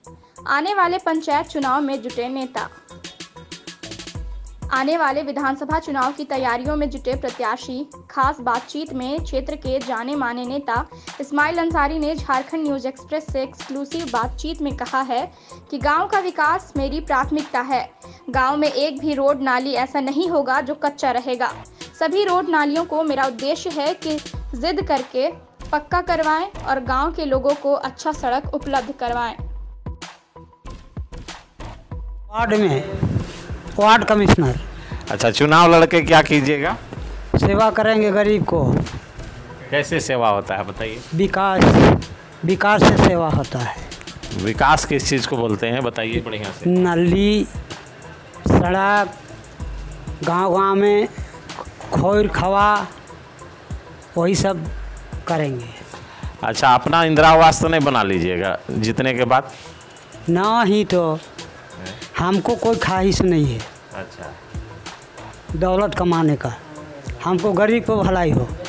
आने वाले पंचायत चुनाव में जुटे नेता। आने वाले विधानसभा चुनाव की तैयारियों में जुटे प्रत्याशी। खास बातचीत में क्षेत्र के जाने माने नेता इस्माइल अंसारी ने झारखंड न्यूज एक्सप्रेस से एक्सक्लूसिव बातचीत में कहा है कि गांव का विकास मेरी प्राथमिकता है। गांव में एक भी रोड नाली ऐसा नहीं होगा जो कच्चा रहेगा। सभी रोड नालियों को मेरा उद्देश्य है कि जिद करके पक्का करवाएं और गांव के लोगों को अच्छा सड़क उपलब्ध करवाएं। Ward commissioner. अच्छा, चुनाव लड़के क्या कीजिएगा? सेवा करेंगे गरीब को। कैसे सेवा होता है बताइए? विकास से सेवा होता है। विकास किस चीज़ को बोलते हैं बताइए बढ़िया से। नली, सड़क, गांव में खोर खवा, वही सब करेंगे। अच्छा, अपना इंदिरा आवास तो नहीं बना लीजिएगा जीतने के बाद? ना ही तो हमको कोई ख्वाहिश नहीं है अच्छा, दौलत कमाने का। हमको गरीब को भलाई हो।